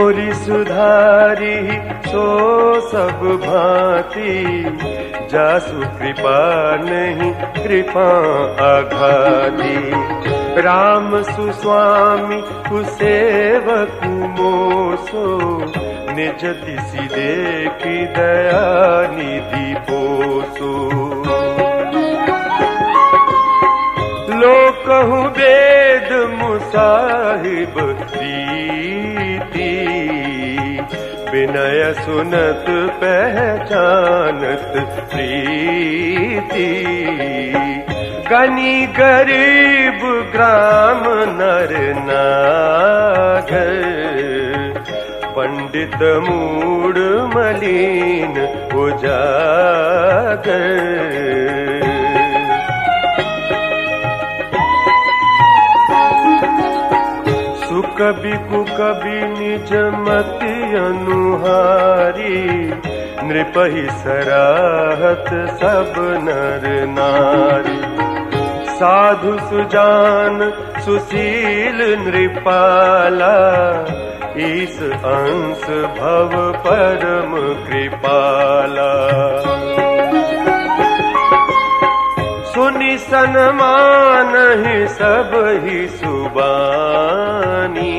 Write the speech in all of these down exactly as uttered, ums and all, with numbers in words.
मोरी सुधारी सो सब भांति, जासु कृपा नहीं कृपा आघाती। राम सुस्वामी कुसेवक मोसो, निज दिसि देखी दया निधि पोसो। लोकहु वेद मुसाहिब रीति, विनय सुनत पहचानत प्रीति। गनी गरीब ग्राम नर नागर, पंडित मूढ़ मलिन उजागर। सुकबि कुकबि निज मति अनुहारी, नृपहि सराहत सब नर नारी। साधु सुजान सुशील नृपाला, ईस अंश भव परम कृपाला। सुनि सन्मानहि सब ही सुबानी,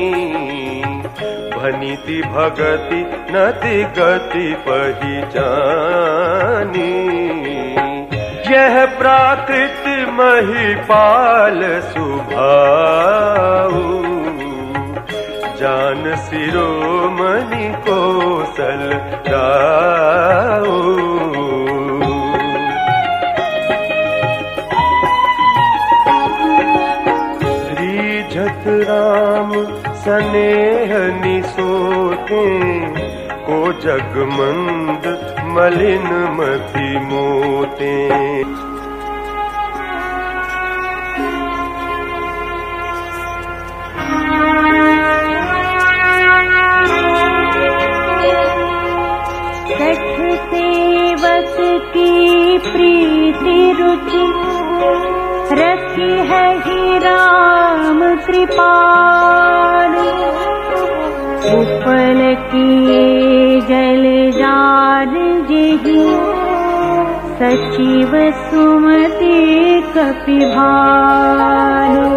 भनिति भगति नति गति पहिचानी। यह प्राकृत महिपाल सुभाऊ, जान शिरोमणि कौशल राऊ। रीझत राम स्नेह निसोते, को जगमंद मलिन मति मोते। सेवक की प्रीति रुचि, रखी है ही राम कृपाल। उपल किए जल जार जेहि, सचिव सुमति कपिभालु।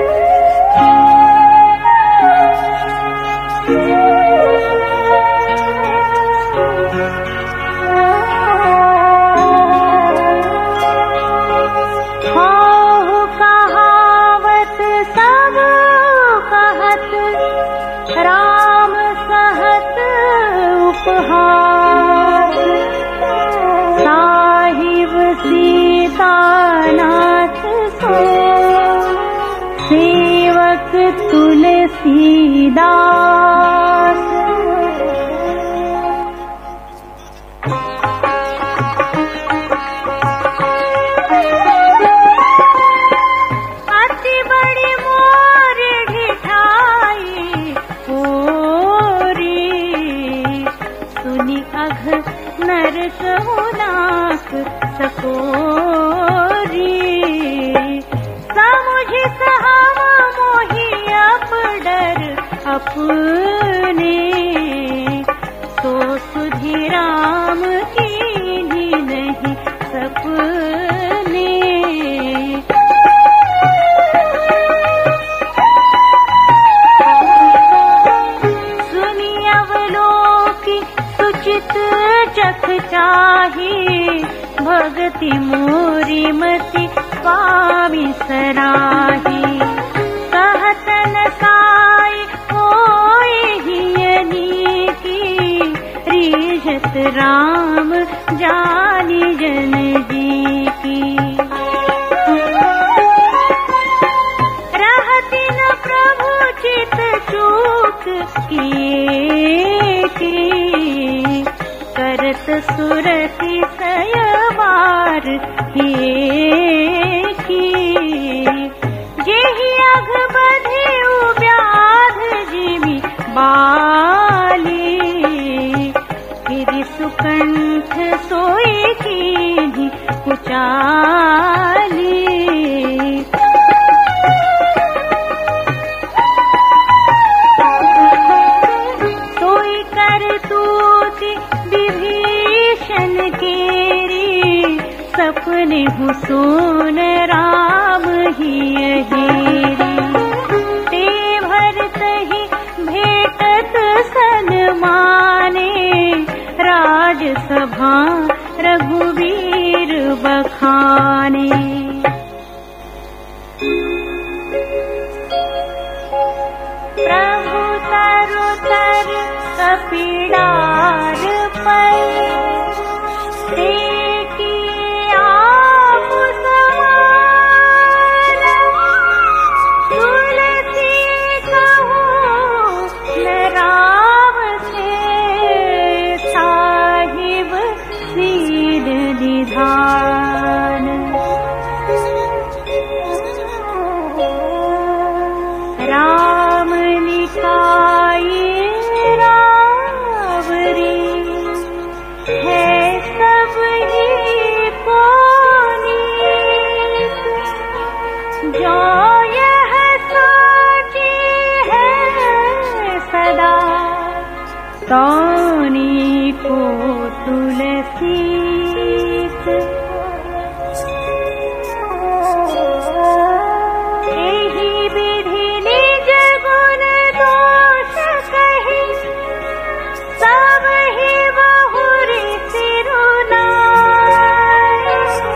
राम सहत उपहार, साहिब सीतानाथ सो, सेवक तुलसीदास। नर कहूनाक सकोरी, समुझ सहावा मोहि अप डर अपने। तो सुधि राम कीन्ही नहीं सपने। सुनि अवलोकि सुचित चख चाही, भगति मोरी मति स्वामी सराही। कहत न साई होय हियनी की, रीझत राम जानी जन जी की। रहति न प्रभु चित चूक किए की, करत सुरति सयवार किए की। जेहि अघ बधिउ व्याध जिमि बाली, गिरि सुकंठ सोई कीन्ही कुचाली। तो सभा रघुवीर बखाने। प्रभु तरु तर कपिड़ार पर देखी आप समान, तुलसी कहूँ न राम से साहिब सीर निधान। राम लिखाई रावरी है सब ही पुनीत, जो यह साची है सदा तौनी को तुलसीत। एही विधि निज गुण दोष कही, सब ही बहुरी सिरुनाए।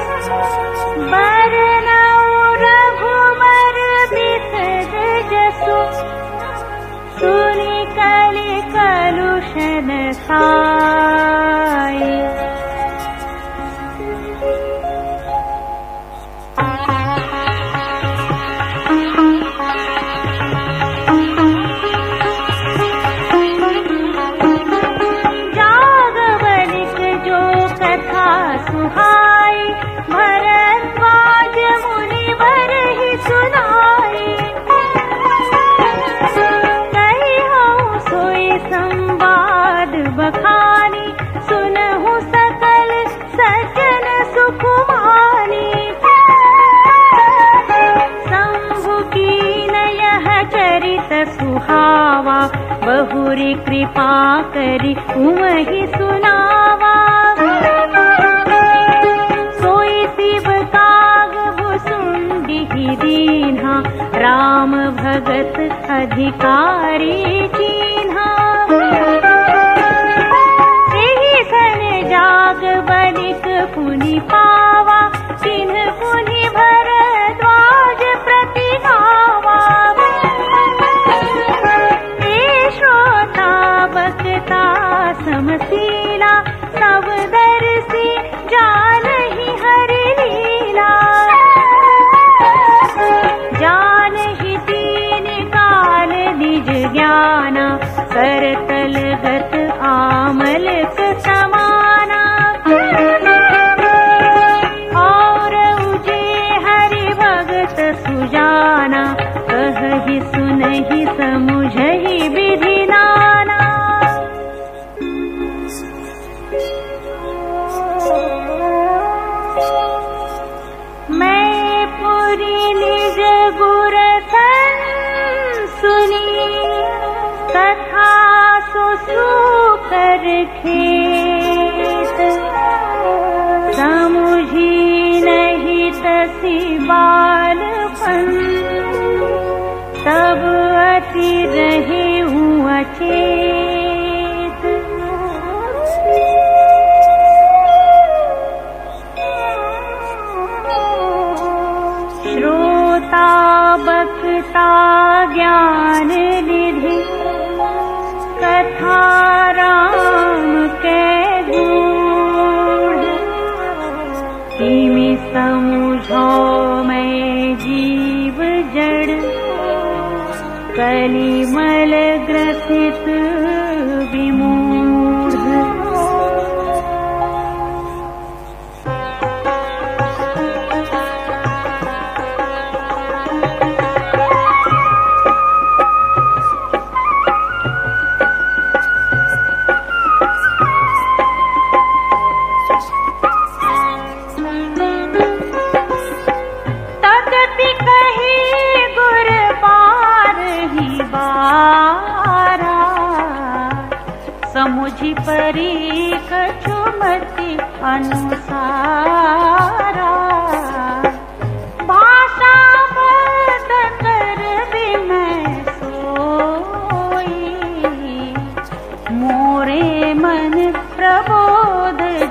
बरनऊ रघुबर बिसग जसु, सुनि कलि कलुषन साए। जागवनिक जो कथा सुहाई, भरद्वाज मुनिवर ही सुनाई। कही हूँ सोई संवाद बखानी, सुनहु सकल सज्जन सुकुमानी। शंभु कीन यह चरित सुहावा, बहुरी कृपा करी उमहि सुनावा। सोई शिव काग भुसुंडी दीन्हा, राम भगत अधिकारी चीन्हा। एही सन जाग बनिक पुनि पावा, तिन्ह पुनि भरद्वाज प्रति गावा। ए श्रोता बक्ता समशीला, सब दर्शी जानहि हरि लीला। जानहि तीन काल निज ज्ञाना, करतल गत आमलक समाना। और उजे हरि भगत सुजाना, कहहि सुनहि समुझहि विधि नाना। मैं पुरी निज गुर सन सुनी, कथा सुसूकर खेत। समुझी नहीं तसी बालपन, तब अति रहे हूँ अचेत। श्रोता बक्ता ज्ञान निधि, कथा राम के गुण। तिमि समुझो मैं जीव जड़, कलिमल ग्रसित विमूढ़। तदपि कही गुर पार ही बारा, समुझि परी कछुमति अनुसारा। भाषा मत कर बिनय सोई, मोरे मन प्रबोध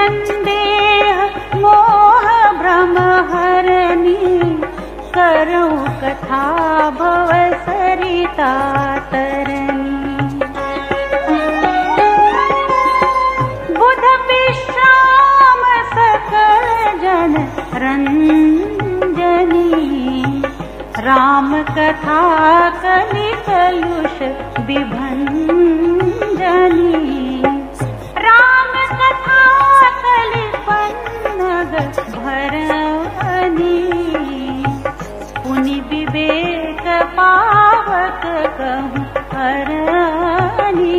संदेह मोह भ्रम हरनी, करूं कथा भव सरिता तरनी। बुध विश्राम सकल जन रंजनी, राम कथा कलि कलुष विभंजनी। राम कथा कलि पन्नग भरनी, पुनि विवेक पावक कहूँ हरनी।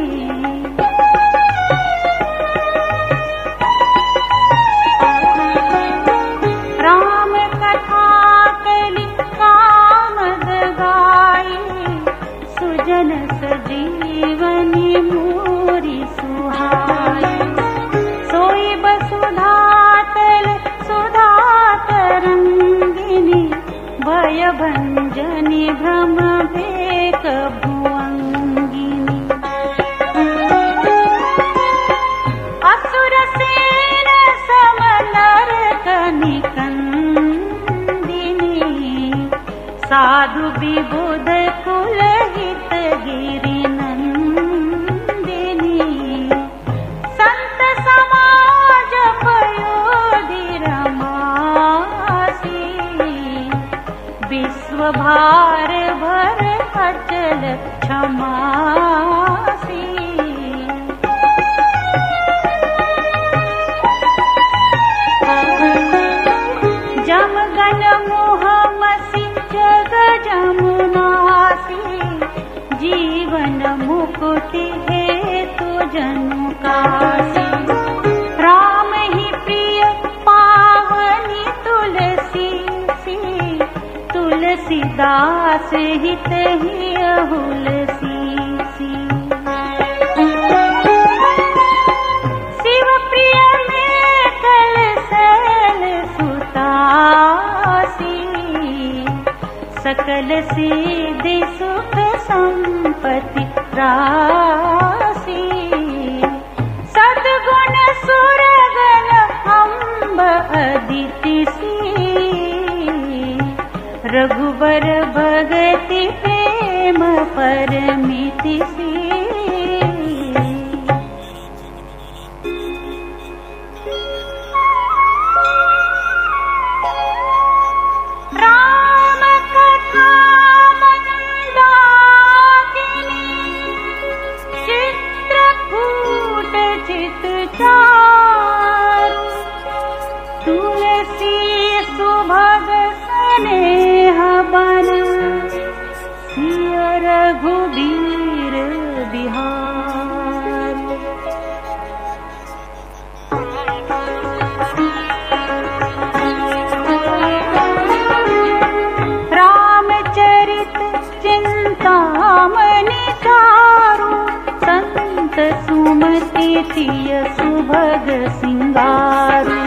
राम कथा कलि कामद गाई, सुजन सजीवनी मोरी सुहाई। सोई बसुधा तल सुधा तरंगिनी, भय भंजनी भ्रम भेक भुअंगिनी। असुर सेन सम नर कनिकंदिनी, साधु विबुध कुल हित गिरि नंदिनी। संत समाज पयोधि रमासी, विश्व भार भर अचल क्षमासी। जम गण मोह मसी जग जमुनासी, जीवन मुक्ति हेतु जनु कासी। राम ही प्रिय पावनी तुलसी सी, तुलसीदास हित ही अहुलसी सी। शिव प्रिय में कल सल सुतासी, सकल सिद्धि सुख संपत्ति राशि। सद्गुण सुरगण अम्ब अदिति सी, रघुबर भगति प्रेम परमिति सी। राम कथा मंदाकिनी, चित्रकूट चितचारु। तुलसी सुभग स्नेह बन, सिय रघुबीर बिहार। रामचरित चिंतामणि चारु, संत सुमति थिय सुभग सिंगारु।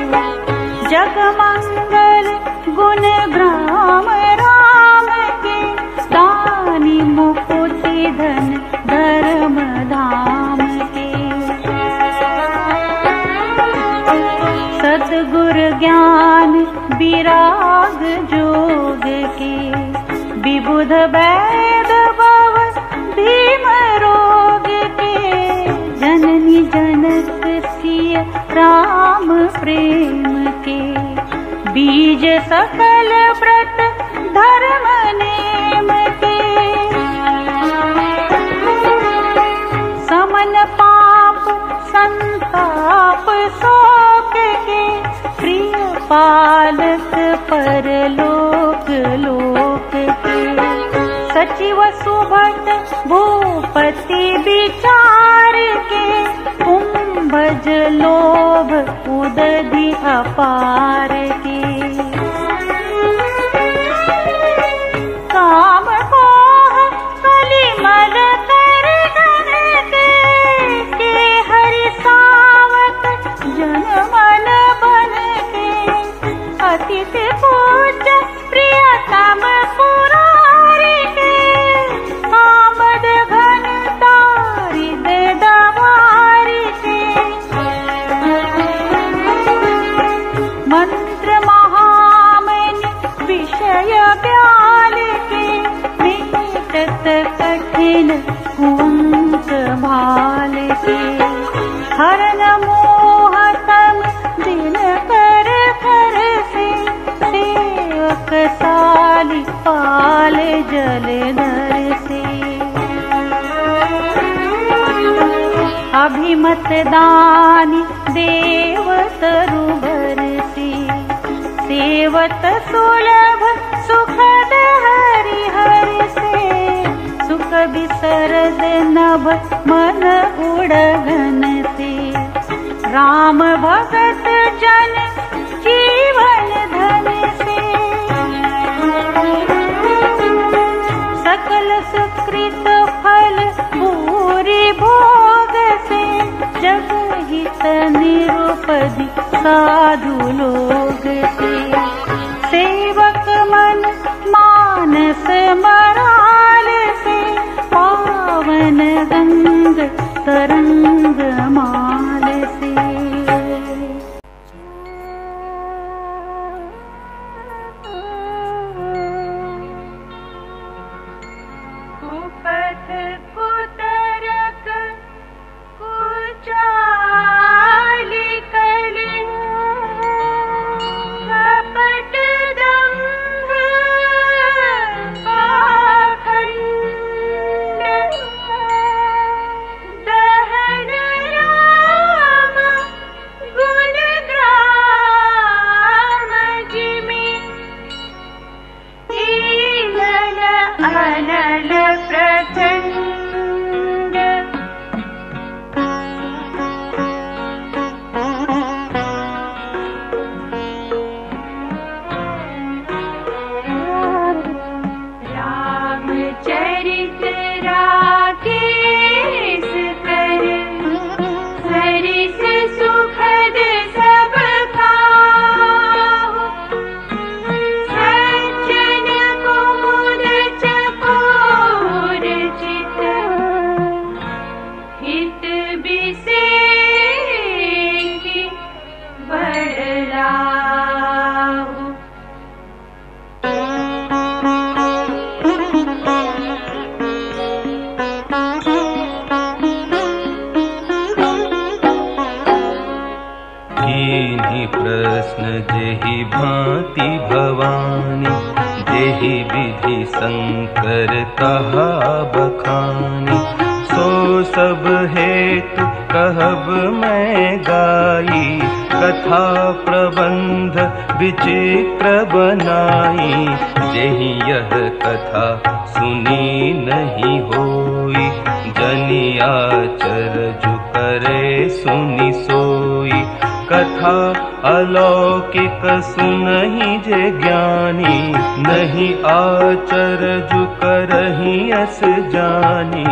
जगमंगल गुण ग्राम राम के, दानी मुकुति धन धर्म धाम के। सद्गुर ज्ञान विराग जोग के, विबुध वैद भव भीम रोग के। जननी जनक सिय राम प्रेम के, बीज सकल व्रत धर्म नेम के। समन पाप संताप शोक के, प्रिय पालक परलोक लोक के। सचिव सुभट भूपति विचार के, कुंभज लोभ उदधि अपार के। काम मोह कलि मल कर धन के, के हरि सावक जन मन बन के। अतिथि पूज्य प्रियतम पुरारी के, आमद घन दारिद दवारी के। मरण मोह तम दिन कर कर से, सेवक साली पाल जलधर से। अभिमत दानी देव तरुबर से, सेवत सुलभ सुखद हरिहर से। सुख बिसरद नभ मन उड़गन से, राम भगत जन जीवन धन से। सकल सुकृत फल पूरी भोग से, जग हित निरुपधि साधु लोग से। सेवक मन मानस मराल से, पावन गंग तरंग माल से। कुपथ कुतरक कुचाली कली, कपट दंभ पाखंड, दहन राम गुण ग्राम जिमि, ईनल अनल प्रचंड। रामचरित राकेश कर, सरिस सुखद सब खाहु। सज्जन कुमुद चकोर चित, हित बिसेखि बड़ लाहु। कीन्ही प्रश्न जेहि भांति भवानी, जेहि विधि शंकर कहा बखानी। सो सब हेतु कहब मैं गाई, कथा प्रबंध विचित्र बनाई। जेहि यह कथा सुनी नहीं होई, जनियाचर जो करे सुनी सोई। कथा अलौकिक सुनहि जे ज्ञानी, नहीं आचर जो करहि अस जानी।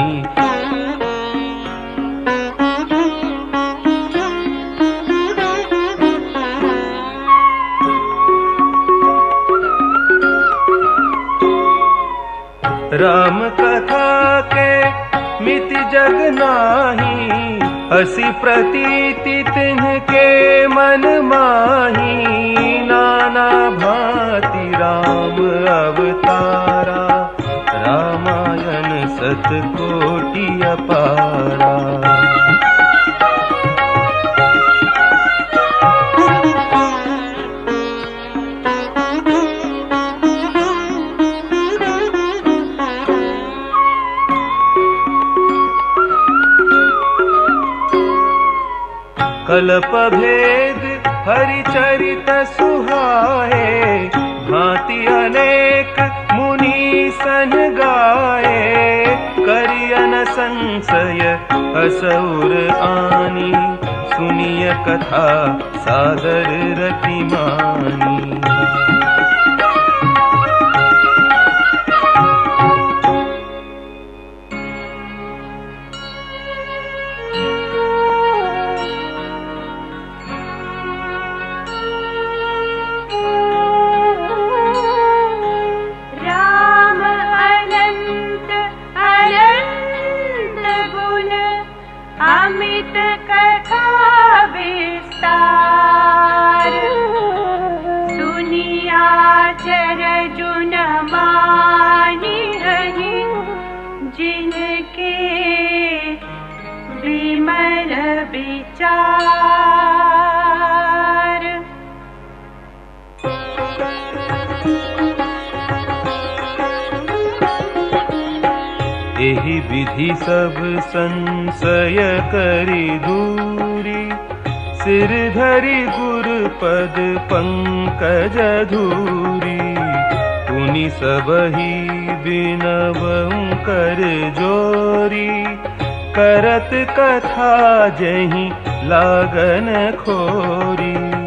राम कथा के मिति जग नाही, असी प्रतीति तिन्हके मन माही। नाना भांति राम अवतारा, रामायण सतकोटि अपारा। कल्प भेद हरिचरित सुहाए, भांति अनेक मुनि सन गाए। करियन संशय असुर आनी, सुनिय कथा सादर रति मानी। अमित कथा विस्तार, सुनिया एहि विधि सब संशय करि दूरी, सिर धरि गुरुपद पंकज धूरी। पुनि सबहि बिनवउ कर जोरी, करत कथा जहि लागन खोरी।